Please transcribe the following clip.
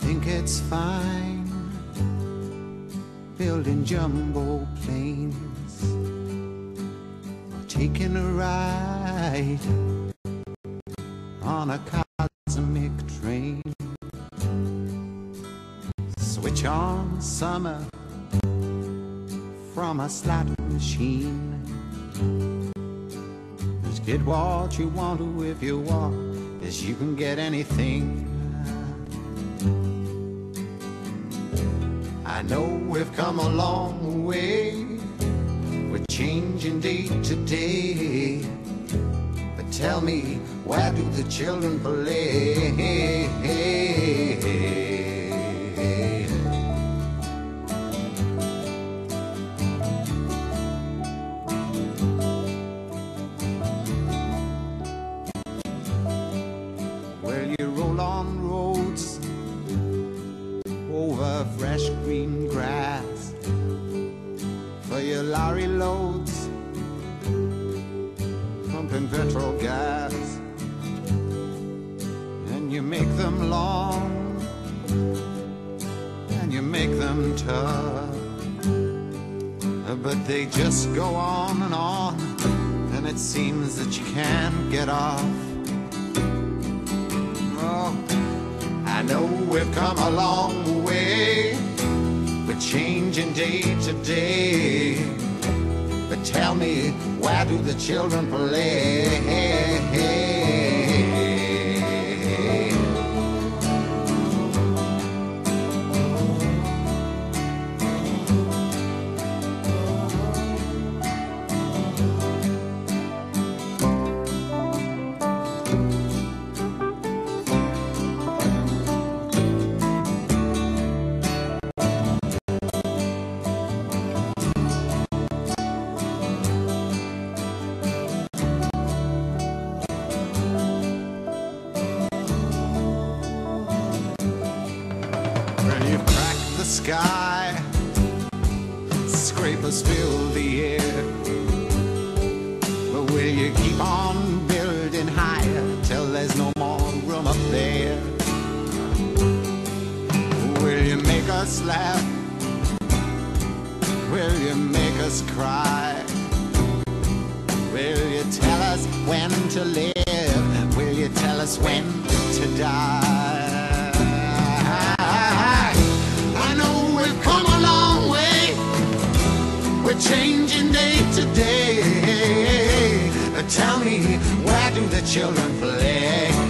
think it's fine building jumbo planes or taking a ride on a cosmic train. Switch on summer from a slot machine. Just get what you want to if you want, as you can get anything. I know we've come a long way, we're changing day to day, but tell me, where do the children play? Well, you roll on roads over fresh green grass for your lorry loads, pumping petrol gas, and you make them long and you make them tough, but they just go on, and it seems that you can't get off. Oh, I know we've come a long way, we're changing day to day, but tell me, where do the children play? You've cracked the sky, scrapers fill the air, but will you keep on building higher till there's no more room up there? Will you make us laugh? Will you make us cry? Will you tell us when to live? Will you tell us when to die? We're changing day to day. Tell me, where do the children play?